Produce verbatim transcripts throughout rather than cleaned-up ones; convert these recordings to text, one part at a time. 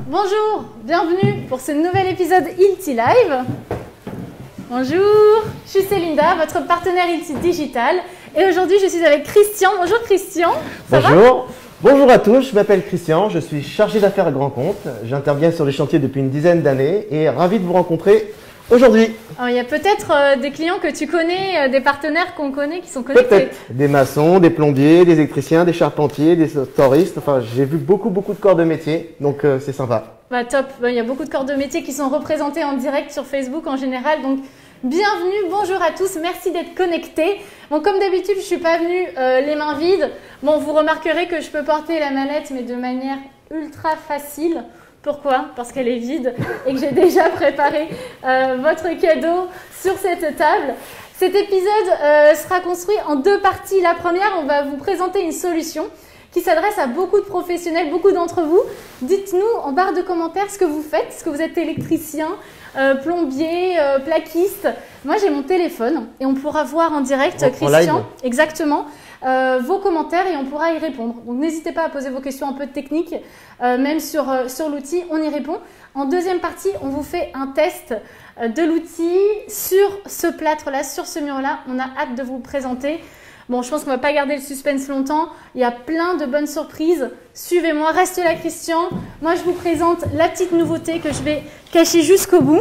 Bonjour, bienvenue pour ce nouvel épisode Hilti Live. Bonjour, je suis Célinda, votre partenaire Hilti Digital. Et aujourd'hui, je suis avec Christian. Bonjour Christian, ça va ? Bonjour, bonjour à tous, je m'appelle Christian, je suis chargé d'affaires à grand compte. J'interviens sur les chantiers depuis une dizaine d'années et ravi de vous rencontrer aujourd'hui. Alors, il y a peut-être euh, des clients que tu connais, euh, des partenaires qu'on connaît qui sont connectés. Peut-être des maçons, des plombiers, des électriciens, des charpentiers, des touristes. Enfin, j'ai vu beaucoup, beaucoup de corps de métier, donc euh, c'est sympa. Bah, top, il y a beaucoup de corps de métier qui sont représentés en direct sur Facebook en général. Donc, bienvenue, bonjour à tous, merci d'être connectés. Bon, comme d'habitude, je ne suis pas venue euh, les mains vides. Bon, vous remarquerez que je peux porter la mallette, mais de manière ultra facile. Pourquoi? Parce qu'elle est vide et que j'ai déjà préparé euh, votre cadeau sur cette table. Cet épisode euh, sera construit en deux parties. La première, on va vous présenter une solution qui s'adresse à beaucoup de professionnels, beaucoup d'entre vous. Dites-nous en barre de commentaires ce que vous faites. Est-ce que vous êtes électricien, euh, plombier, euh, plaquiste? Moi, j'ai mon téléphone et on pourra voir en direct, en, Christian, en live. exactement, euh, vos commentaires et on pourra y répondre. Donc, n'hésitez pas à poser vos questions un peu techniques, euh, même sur, euh, sur l'outil, on y répond. En deuxième partie, on vous fait un test euh, de l'outil sur ce plâtre-là, sur ce mur-là. On a hâte de vous le présenter. Bon, je pense qu'on ne va pas garder le suspense longtemps. Il y a plein de bonnes surprises. Suivez-moi, reste là, Christian. Moi, je vous présente la petite nouveauté que je vais cacher jusqu'au bout.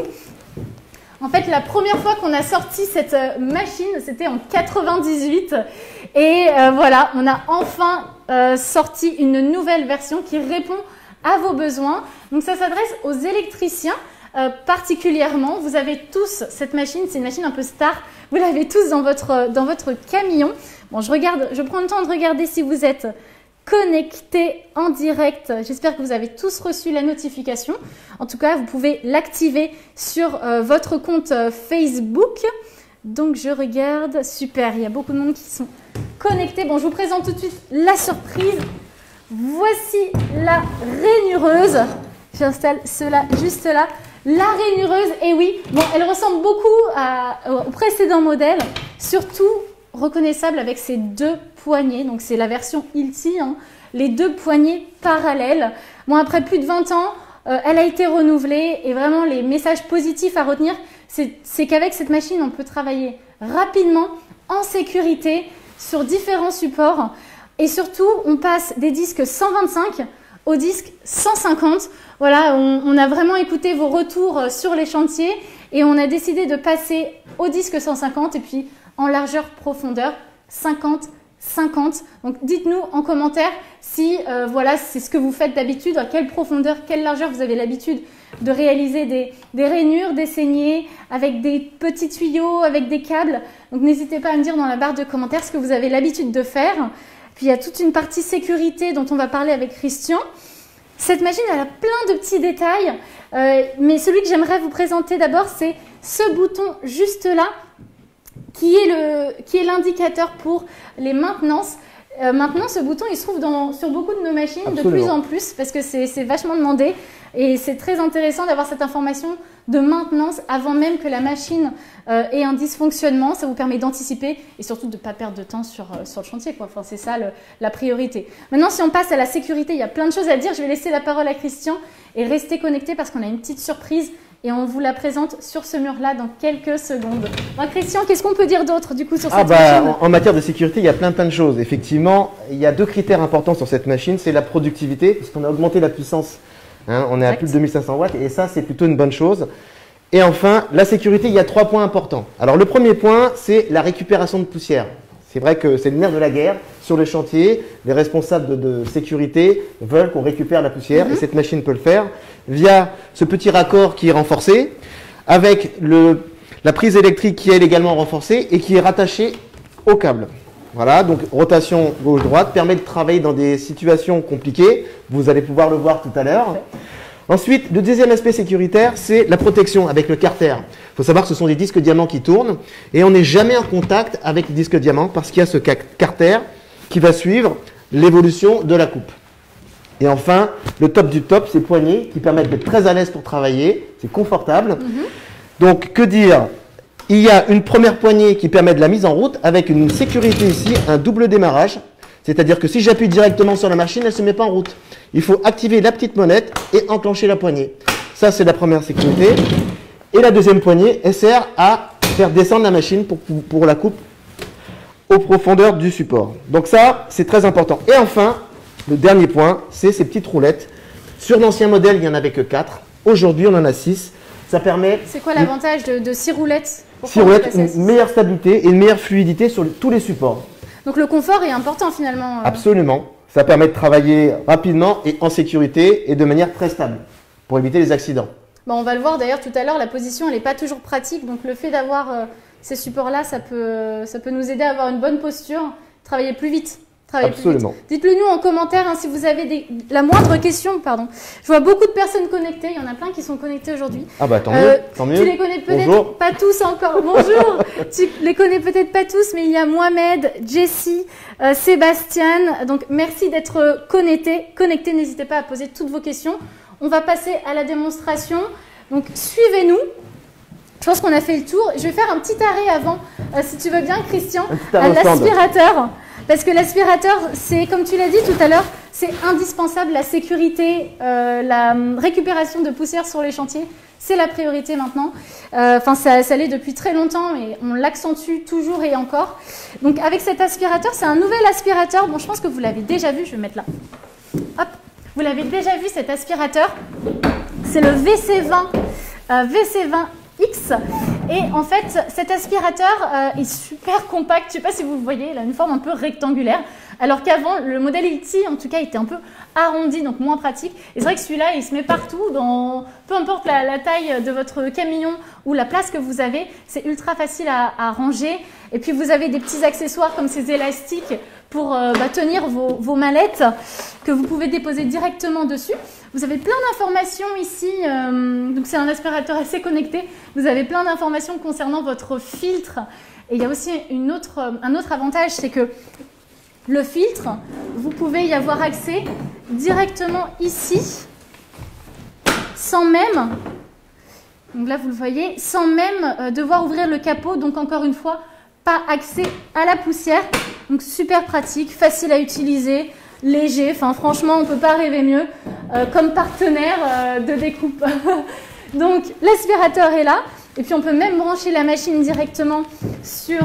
En fait, la première fois qu'on a sorti cette machine, c'était en quatre-vingt-dix-huit. Et euh, voilà, on a enfin euh, sorti une nouvelle version qui répond à vos besoins. Donc, ça s'adresse aux électriciens. Euh, particulièrement, vous avez tous cette machine, c'est une machine un peu star, vous l'avez tous dans votre, dans votre camion. Bon, je, regarde, je prends le temps de regarder si vous êtes connectés en direct. J'espère que vous avez tous reçu la notification. En tout cas, vous pouvez l'activer sur euh, votre compte euh, Facebook. Donc, je regarde. Super, il y a beaucoup de monde qui sont connectés. Bon, je vous présente tout de suite la surprise. Voici la rainureuse. J'installe cela juste là. La rainureuse, et oui, bon, elle ressemble beaucoup à, au précédent modèle, surtout reconnaissable avec ses deux poignées. Donc, c'est la version Hilti, hein, les deux poignées parallèles. Bon, après plus de vingt ans, euh, elle a été renouvelée et vraiment, les messages positifs à retenir, c'est qu'avec cette machine, on peut travailler rapidement, en sécurité, sur différents supports. Et surtout, on passe des disques cent vingt-cinq au disque cent cinquante. Voilà, on, on a vraiment écouté vos retours sur les chantiers et on a décidé de passer au disque cent cinquante et puis en largeur profondeur cinquante cinquante. Donc dites-nous en commentaire si euh, voilà, c'est ce que vous faites d'habitude, à quelle profondeur, quelle largeur vous avez l'habitude de réaliser des, des rainures, des saignées avec des petits tuyaux, avec des câbles. Donc n'hésitez pas à me dire dans la barre de commentaires ce que vous avez l'habitude de faire. Puis il y a toute une partie sécurité dont on va parler avec Christian. Cette machine, elle a plein de petits détails, euh, mais celui que j'aimerais vous présenter d'abord, c'est ce bouton juste là, qui est le, qui est l'indicateur pour les maintenances. Euh, maintenant, ce bouton, il se trouve dans, sur beaucoup de nos machines. Absolument. De plus en plus, parce que c'est vachement demandé. Et c'est très intéressant d'avoir cette information de maintenance avant même que la machine euh, ait un dysfonctionnement. Ça vous permet d'anticiper et surtout de ne pas perdre de temps sur, euh, sur le chantier, quoi. Enfin, c'est ça le, la priorité. Maintenant, si on passe à la sécurité, il y a plein de choses à dire. Je vais laisser la parole à Christian et rester connecté parce qu'on a une petite surprise et on vous la présente sur ce mur-là dans quelques secondes. Donc, Christian, qu'est-ce qu'on peut dire d'autre du coup sur cette ah bah, machine? en, en matière de sécurité, il y a plein plein de choses. Effectivement, il y a deux critères importants sur cette machine. C'est la productivité, puisqu'on a augmenté la puissance. Hein, on est à plus de deux mille cinq cents watts et ça, c'est plutôt une bonne chose. Et enfin, la sécurité, il y a trois points importants. Alors, le premier point, c'est la récupération de poussière. C'est vrai que c'est le nerf de la guerre. Sur les chantiers, les responsables de, de sécurité veulent qu'on récupère la poussière mm-hmm. et cette machine peut le faire via ce petit raccord qui est renforcé avec le, la prise électrique qui est également renforcée et qui est rattachée au câble. Voilà, donc rotation gauche-droite permet de travailler dans des situations compliquées. Vous allez pouvoir le voir tout à l'heure. Ensuite, le deuxième aspect sécuritaire, c'est la protection avec le carter. Il faut savoir que ce sont des disques diamants qui tournent et on n'est jamais en contact avec le disque diamant parce qu'il y a ce carter qui va suivre l'évolution de la coupe. Et enfin, le top du top, ces poignées qui permettent d'être très à l'aise pour travailler. C'est confortable. Mm-hmm. Donc, que dire ? Il y a une première poignée qui permet de la mise en route avec une sécurité ici, un double démarrage. C'est-à-dire que si j'appuie directement sur la machine, elle ne se met pas en route. il faut activer la petite molette et enclencher la poignée. Ça, c'est la première sécurité. Et la deuxième poignée, elle sert à faire descendre la machine pour, pour la coupe aux profondeurs du support. Donc ça, c'est très important. Et enfin, le dernier point, c'est ces petites roulettes. Sur l'ancien modèle, il n'y en avait que quatre. Aujourd'hui, on en a six. Ça permet... C'est quoi l'avantage de, de six roulettes? six roulettes, une meilleure stabilité et une meilleure fluidité sur le, tous les supports. Donc le confort est important finalement. Euh... Absolument. Ça permet de travailler rapidement et en sécurité et de manière très stable pour éviter les accidents. Bon, on va le voir d'ailleurs tout à l'heure, la position elle n'est pas toujours pratique. Donc le fait d'avoir euh, ces supports-là, ça peut, euh, ça peut nous aider à avoir une bonne posture, travailler plus vite. Absolument. Dites-le nous en commentaire hein, si vous avez des... la moindre question. Pardon. Je vois beaucoup de personnes connectées. Il y en a plein qui sont connectées aujourd'hui. Ah bah tant mieux. Euh, tant mieux. Tu les connais peut-être pas tous encore. Bonjour. Tu les connais peut-être pas tous, mais il y a Mohamed, Jessie, euh, Sébastien. Donc merci d'être connectés. Connectés. N'hésitez pas à poser toutes vos questions. On va passer à la démonstration. Donc suivez-nous. Je pense qu'on a fait le tour. Je vais faire un petit arrêt avant, euh, si tu veux bien, Christian, à l'aspirateur. Parce que l'aspirateur, c'est, comme tu l'as dit tout à l'heure, c'est indispensable. La sécurité, euh, la récupération de poussière sur les chantiers, c'est la priorité maintenant. Enfin, euh, ça, ça l'est depuis très longtemps et on l'accentue toujours et encore. Donc, avec cet aspirateur, c'est un nouvel aspirateur. Bon, je pense que vous l'avez déjà vu. Je vais mettre là. Hop. Vous l'avez déjà vu, cet aspirateur. C'est le V C vingt. Euh, V C vingt X. Et en fait, cet aspirateur euh, est super compact. Je ne sais pas si vous le voyez, il a une forme un peu rectangulaire. Alors qu'avant, le modèle E T, en tout cas, était un peu arrondi, donc moins pratique. Et c'est vrai que celui-là, il se met partout, dans, peu importe la, la taille de votre camion ou la place que vous avez. C'est ultra facile à, à ranger. Et puis, vous avez des petits accessoires comme ces élastiques pour euh, bah, tenir vos, vos mallettes que vous pouvez déposer directement dessus. Vous avez plein d'informations ici, euh, donc c'est un aspirateur assez connecté. Vous avez plein d'informations concernant votre filtre. Et il y a aussi une autre, un autre avantage, c'est que le filtre, vous pouvez y avoir accès directement ici, sans même, donc là vous le voyez, sans même euh, devoir ouvrir le capot. Donc encore une fois, pas accès à la poussière. Donc super pratique, facile à utiliser. Léger, enfin franchement on ne peut pas rêver mieux euh, comme partenaire euh, de découpe. Donc l'aspirateur est là et puis on peut même brancher la machine directement sur,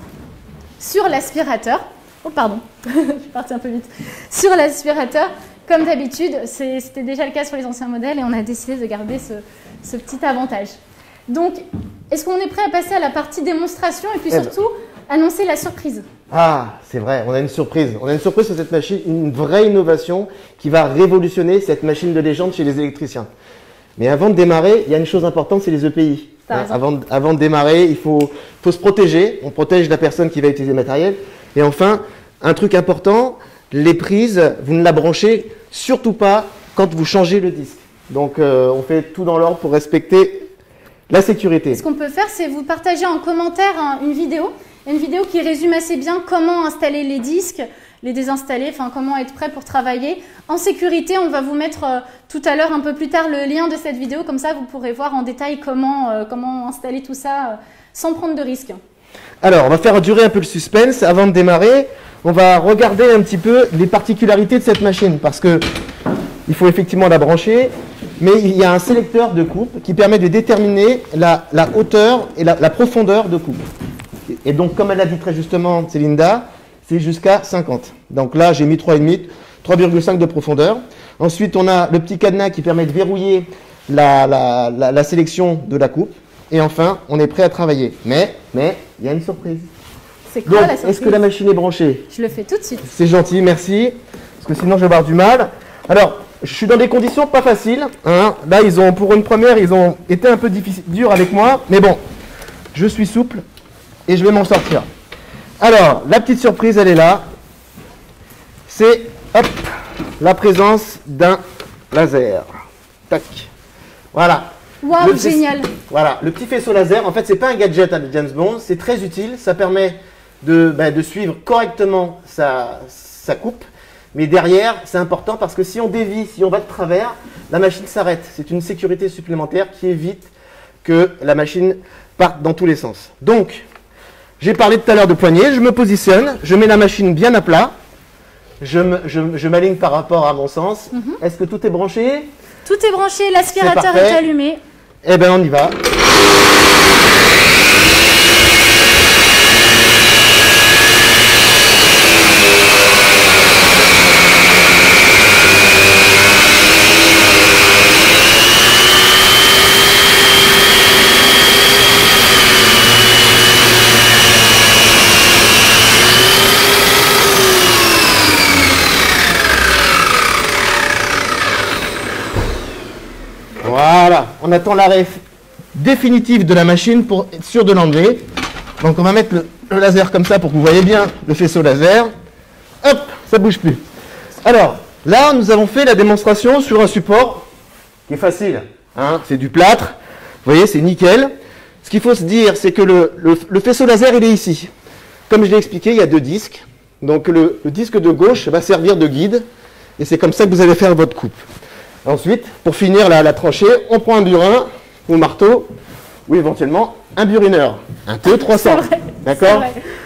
sur l'aspirateur. Oh pardon, je suis partie un peu vite. Sur l'aspirateur, comme d'habitude, c'était déjà le cas sur les anciens modèles et on a décidé de garder ce, ce petit avantage. Donc est-ce qu'on est prêt à passer à la partie démonstration et puis eh surtout ben. annoncer la surprise? Ah, c'est vrai, on a une surprise. On a une surprise sur cette machine, une vraie innovation qui va révolutionner cette machine de légende chez les électriciens. Mais avant de démarrer, il y a une chose importante, c'est les E P I. Hein, avant, de, avant de démarrer, il faut, faut se protéger. On protège la personne qui va utiliser le matériel. Et enfin, un truc important, les prises, vous ne la branchez surtout pas quand vous changez le disque. Donc, euh, on fait tout dans l'ordre pour respecter la sécurité. Ce qu'on peut faire, c'est vous partager en commentaire hein, une vidéo. Une vidéo qui résume assez bien comment installer les disques, les désinstaller, enfin comment être prêt pour travailler. En sécurité, on va vous mettre euh, tout à l'heure, un peu plus tard, le lien de cette vidéo. Comme ça, vous pourrez voir en détail comment, euh, comment installer tout ça euh, sans prendre de risques. Alors, on va faire durer un peu le suspense. Avant de démarrer, on va regarder un petit peu les particularités de cette machine. Parce que il faut effectivement la brancher, mais il y a un sélecteur de coupe qui permet de déterminer la, la hauteur et la, la profondeur de coupe. Et donc, comme elle l'a dit très justement, Célinda, c'est jusqu'à cinquante. Donc là, j'ai mis trois virgule cinq, trois virgule cinq de profondeur. Ensuite, on a le petit cadenas qui permet de verrouiller la, la, la, la sélection de la coupe. Et enfin, on est prêt à travailler. Mais, mais, il y a une surprise. C'est quoi donc, la surprise? Est-ce que la machine est branchée? Je le fais tout de suite. C'est gentil, merci. Parce que sinon, je vais avoir du mal. Alors, je suis dans des conditions pas faciles. Hein. Là, ils ont, pour une première, ils ont été un peu difficiles, durs avec moi. Mais bon, je suis souple. Et je vais m'en sortir. Alors, la petite surprise, elle est là. C'est, hop, la présence d'un laser. Tac. Voilà. Waouh, génial. Voilà, le petit faisceau laser, en fait, c'est pas un gadget à James Bond. C'est très utile. Ça permet de, bah, de suivre correctement sa, sa coupe. Mais derrière, c'est important parce que si on dévie, si on va de travers, la machine s'arrête. C'est une sécurité supplémentaire qui évite que la machine parte dans tous les sens. Donc, j'ai parlé tout à l'heure de poignée, je me positionne, je mets la machine bien à plat, je m'aligne par rapport à mon sens. Mm-hmm. Est-ce que tout est branché? Tout est branché, l'aspirateur est, est allumé. Eh bien, on y va. Voilà, on attend l'arrêt définitif de la machine pour être sûr de l'enlever. Donc on va mettre le, le laser comme ça pour que vous voyez bien le faisceau laser. Hop, ça bouge plus. Alors, là, nous avons fait la démonstration sur un support qui est facile. Hein, c'est du plâtre. Vous voyez, c'est nickel. Ce qu'il faut se dire, c'est que le, le, le faisceau laser, il est ici. Comme je l'ai expliqué, il y a deux disques. Donc le, le disque de gauche va servir de guide. Et c'est comme ça que vous allez faire votre coupe. Ensuite, pour finir la, la tranchée, on prend un burin ou marteau, ou éventuellement un burineur, un T E trois cents. D'accord?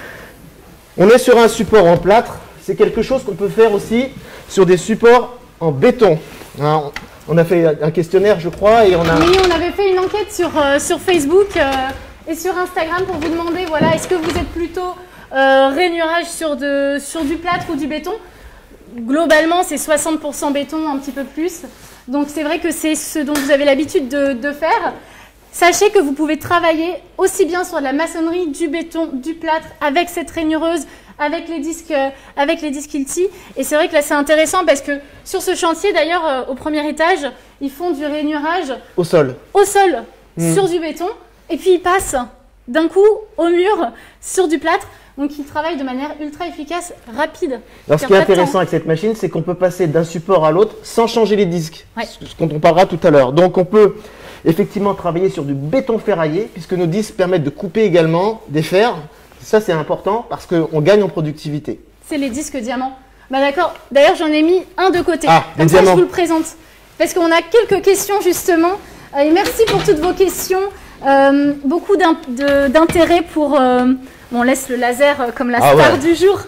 On est sur un support en plâtre. C'est quelque chose qu'on peut faire aussi sur des supports en béton. Hein, on a fait un questionnaire, je crois, et on a... Oui, on avait fait une enquête sur, euh, sur Facebook euh, et sur Instagram pour vous demander, voilà, est-ce que vous êtes plutôt euh, rainurage sur, de, sur du plâtre ou du béton? Globalement, c'est soixante pour cent béton, un petit peu plus. Donc, c'est vrai que c'est ce dont vous avez l'habitude de, de faire. Sachez que vous pouvez travailler aussi bien sur de la maçonnerie, du béton, du plâtre, avec cette rainureuse, avec les disques, euh, avec les disques Hilti. Et c'est vrai que là, c'est intéressant parce que sur ce chantier, d'ailleurs, euh, au premier étage, ils font du rainurage au sol, au sol mmh. sur du béton. Et puis, ils passent d'un coup au mur sur du plâtre. Donc, ils travaillent de manière ultra efficace, rapide. Alors, ce qui est intéressant avec cette machine, c'est qu'on peut passer d'un support à l'autre sans changer les disques, ouais. ce dont on parlera tout à l'heure. Donc, on peut effectivement travailler sur du béton ferraillé, puisque nos disques permettent de couper également des fers. Ça, c'est important parce qu'on gagne en productivité. C'est les disques diamants. Bah, d'accord. D'ailleurs, j'en ai mis un de côté. Ah, comme ça, je vous le présente. Parce qu'on a quelques questions, justement. Euh, et merci pour toutes vos questions. Euh, beaucoup d'intérêt pour... Euh, on laisse le laser comme la ah star ouais. du jour.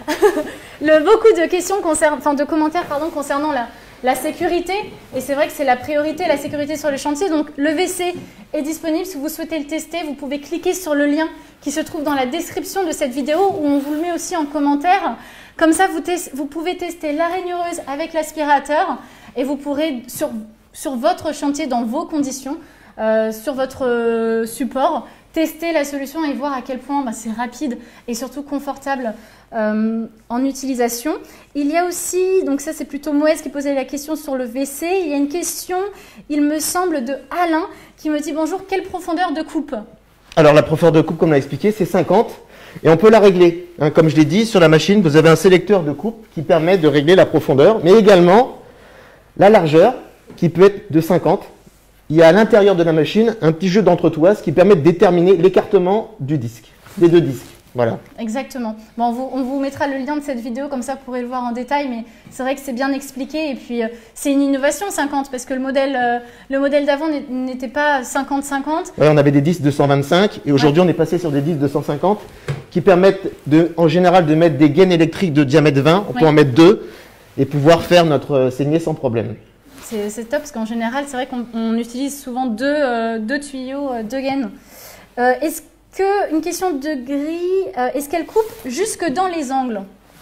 le, beaucoup de questions, concernant, enfin de commentaires pardon, concernant la, la sécurité. Et c'est vrai que c'est la priorité, la sécurité sur les chantiers. Donc le V C est disponible. Si vous souhaitez le tester, vous pouvez cliquer sur le lien qui se trouve dans la description de cette vidéo où on vous le met aussi en commentaire. Comme ça, vous, vous pouvez tester la rainureuse avec l'aspirateur et vous pourrez, sur, sur votre chantier, dans vos conditions, euh, sur votre euh, support, tester la solution et voir à quel point bah, c'est rapide et surtout confortable euh, en utilisation. Il y a aussi, donc ça c'est plutôt Moïse qui posait la question sur le V C. Il y a une question, il me semble, de Alain qui me dit « Bonjour, quelle profondeur de coupe ?» Alors la profondeur de coupe, comme on l'a expliqué, c'est cinquante et on peut la régler. Hein, comme je l'ai dit, sur la machine, vous avez un sélecteur de coupe qui permet de régler la profondeur, mais également la largeur qui peut être de cinquante. Il y a à l'intérieur de la machine un petit jeu d'entretoise qui permet de déterminer l'écartement du disque, des deux disques. Voilà. Exactement. Bon, on, vous, on vous mettra le lien de cette vidéo, comme ça vous pourrez le voir en détail, mais c'est vrai que c'est bien expliqué. Et puis, euh, c'est une innovation cinquante, parce que le modèle, euh, le modèle d'avant n'était pas cinquante cinquante. Ouais, on avait des disques de cent vingt-cinq, et aujourd'hui ouais. on est passé sur des disques de cent cinquante, qui permettent de, en général de mettre des gaines électriques de diamètre vingt, on ouais. peut en mettre deux, et pouvoir faire notre saignée sans problème. C'est top parce qu'en général, c'est vrai qu'on utilise souvent deux, euh, deux tuyaux, euh, deux gaines. Euh, est-ce que, une question de grille, euh, est-ce qu'elle coupe jusque dans les angles?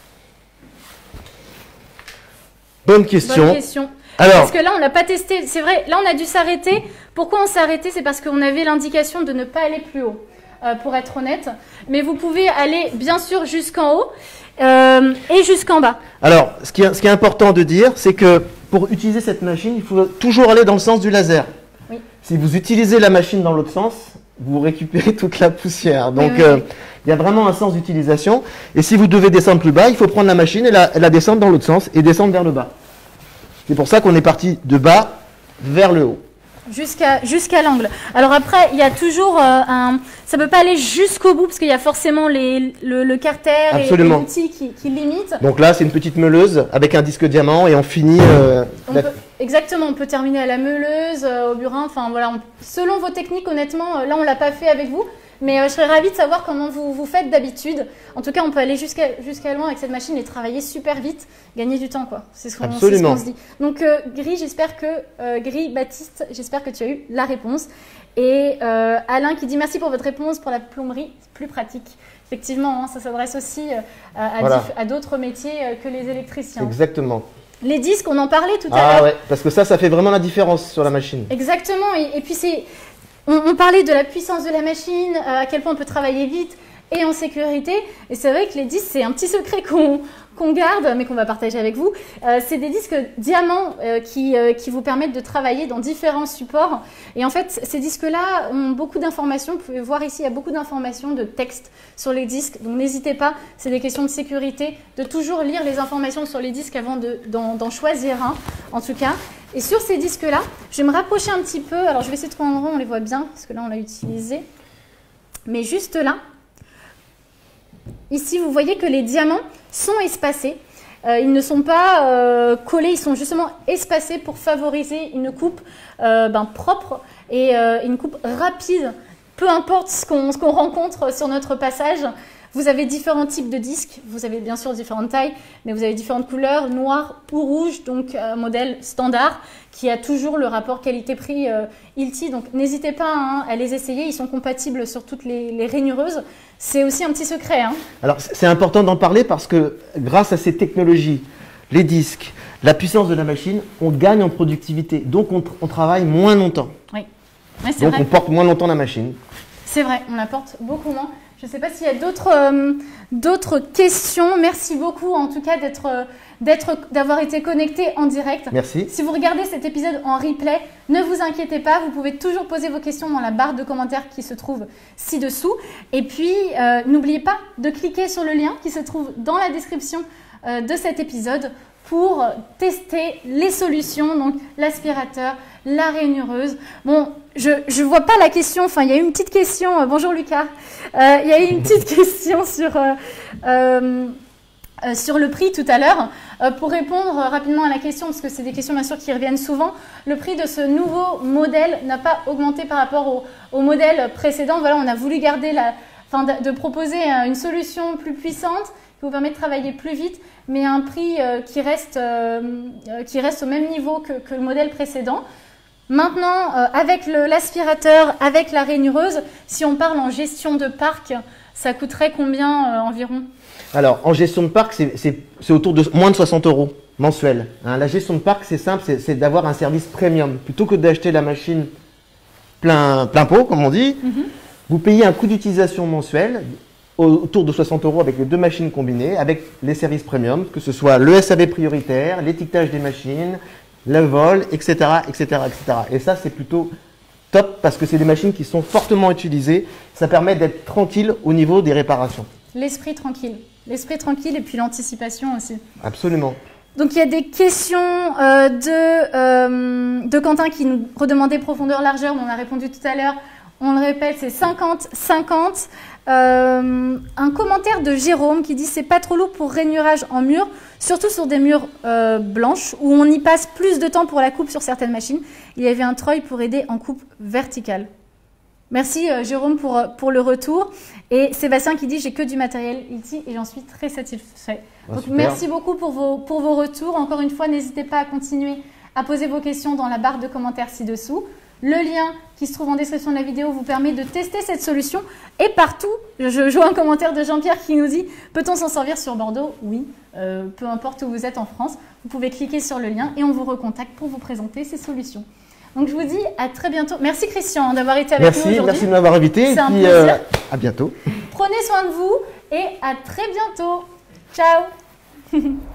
Bonne question. Bonne question. Alors, parce que là, on n'a pas testé. C'est vrai, là, on a dû s'arrêter. Pourquoi on s'est arrêté? C'est parce qu'on avait l'indication de ne pas aller plus haut, euh, pour être honnête. Mais vous pouvez aller, bien sûr, jusqu'en haut euh, et jusqu'en bas. Alors, ce qui est, ce qui est important de dire, c'est que pour utiliser cette machine, il faut toujours aller dans le sens du laser. Oui. Si vous utilisez la machine dans l'autre sens, vous récupérez toute la poussière. Donc, oui, oui, euh, oui. il y a vraiment un sens d'utilisation. Et si vous devez descendre plus bas, il faut prendre la machine et la, la descendre dans l'autre sens et descendre vers le bas. C'est pour ça qu'on est parti de bas vers le haut. Jusqu'à jusqu'à l'angle. Alors après, il y a toujours euh, un... Ça ne peut pas aller jusqu'au bout parce qu'il y a forcément les, le, le carter Absolument. et l'outil qui, qui limitent. Donc là, c'est une petite meuleuse avec un disque diamant et on finit... Euh, on peut, exactement, on peut terminer à la meuleuse, euh, au burin. Enfin voilà, on, selon vos techniques, honnêtement, euh, là on ne l'a pas fait avec vous. Mais euh, je serais ravie de savoir comment vous, vous faites d'habitude. En tout cas, on peut aller jusqu'à jusqu'à loin avec cette machine et travailler super vite, gagner du temps, quoi. C'est ce qu'on ce qu'on se dit. Donc, euh, Gris, j'espère que, euh, Gris, Baptiste, j'espère que tu as eu la réponse. Et euh, Alain qui dit merci pour votre réponse pour la plomberie, c'est plus pratique. Effectivement, hein, ça s'adresse aussi euh, à, voilà. à d'autres métiers euh, que les électriciens. Exactement. Les disques, on en parlait tout à ah, l'heure. Ouais, parce que ça, ça fait vraiment la différence sur la machine. Exactement. Et, et puis, c'est, on, on parlait de la puissance de la machine, euh, à quel point on peut travailler vite et en sécurité. Et c'est vrai que les disques, c'est un petit secret qu'on qu'on garde, mais qu'on va partager avec vous. Euh, c'est des disques diamants euh, qui, euh, qui vous permettent de travailler dans différents supports. Et en fait, ces disques-là ont beaucoup d'informations. Vous pouvez voir ici, il y a beaucoup d'informations, de texte sur les disques. Donc n'hésitez pas, c'est des questions de sécurité, de toujours lire les informations sur les disques avant de, d'en, d'en choisir un, en tout cas. Et sur ces disques-là, je vais me rapprocher un petit peu. Alors, je vais essayer de prendre en rond, on les voit bien, parce que là, on l'a utilisé. Mais juste là, ici, vous voyez que les diamants sont espacés. Euh, ils ne sont pas euh, collés, ils sont justement espacés pour favoriser une coupe euh, ben, propre et euh, une coupe rapide, peu importe ce qu'on ce qu'on rencontre sur notre passage. Vous avez différents types de disques, vous avez bien sûr différentes tailles, mais vous avez différentes couleurs, noir ou rouge, donc un modèle standard qui a toujours le rapport qualité-prix euh, I L T I. Donc n'hésitez pas hein, à les essayer, ils sont compatibles sur toutes les, les rainureuses. C'est aussi un petit secret. Hein. Alors c'est important d'en parler parce que grâce à ces technologies, les disques, la puissance de la machine, on gagne en productivité. Donc on, on travaille moins longtemps. Oui, ouais, c'est donc vrai. On porte moins longtemps la machine. C'est vrai, on apporte beaucoup moins. Je ne sais pas s'il y a d'autres euh, d'autres questions. Merci beaucoup en tout cas d'être, d'être, d'avoir été connecté en direct. Merci. Si vous regardez cet épisode en replay, ne vous inquiétez pas, vous pouvez toujours poser vos questions dans la barre de commentaires qui se trouve ci-dessous. Et puis, euh, n'oubliez pas de cliquer sur le lien qui se trouve dans la description euh, de cet épisode pour tester les solutions, donc l'aspirateur, la rainureuse. Bon, je ne vois pas la question, enfin il y a eu une petite question, euh, bonjour Lucas, euh, il y a eu une petite question sur, euh, euh, euh, sur le prix tout à l'heure. Euh, pour répondre euh, rapidement à la question, parce que c'est des questions bien sûr qui reviennent souvent, le prix de ce nouveau modèle n'a pas augmenté par rapport au, au modèle précédent. Voilà, on a voulu garder la, enfin de, de proposer euh, une solution plus puissante qui vous permet de travailler plus vite, mais à un prix euh, qui, reste, euh, qui reste au même niveau que, que le modèle précédent. Maintenant, euh, avec le, l'aspirateur, avec la rainureuse, si on parle en gestion de parc, ça coûterait combien euh, environ? Alors, en gestion de parc, c'est, c'est, c'est autour de moins de soixante euros mensuel. Hein, la gestion de parc, c'est simple, c'est, c'est d'avoir un service premium. Plutôt que d'acheter la machine plein, plein pot, comme on dit, mm-hmm. vous payez un coût d'utilisation mensuel autour de soixante euros avec les deux machines combinées, avec les services premium, que ce soit le S A V prioritaire, l'étiquetage des machines, le vol, et cetera, et cetera, et cetera. Et ça, c'est plutôt top parce que c'est des machines qui sont fortement utilisées. Ça permet d'être tranquille au niveau des réparations. L'esprit tranquille. L'esprit tranquille et puis l'anticipation aussi. Absolument. Donc, il y a des questions euh, de, euh, de Quentin qui nous redemandait profondeur, largeur, mais on a répondu tout à l'heure. On le répète, c'est cinquante cinquante. Euh, un commentaire de Jérôme qui dit c'est pas trop lourd pour rainurage en mur, surtout sur des murs euh, blanches où on y passe plus de temps pour la coupe sur certaines machines. Il y avait un treuil pour aider en coupe verticale. Merci euh, Jérôme pour, pour le retour. Et Sébastien qui dit j'ai que du matériel I L T I et j'en suis très satisfait. Ah, Donc, merci beaucoup pour vos, pour vos retours. Encore une fois, n'hésitez pas à continuer à poser vos questions dans la barre de commentaires ci-dessous. Le lien qui se trouve en description de la vidéo vous permet de tester cette solution. Et partout, je, je vois un commentaire de Jean-Pierre qui nous dit « Peut-on s'en servir sur Bordeaux ?» Oui, euh, peu importe où vous êtes en France, vous pouvez cliquer sur le lien et on vous recontacte pour vous présenter ces solutions. Donc je vous dis à très bientôt. Merci Christian d'avoir été avec merci, nous aujourd'hui. Merci de m'avoir invité. C'est un puis, plaisir. Euh, à bientôt. Prenez soin de vous et à très bientôt. Ciao.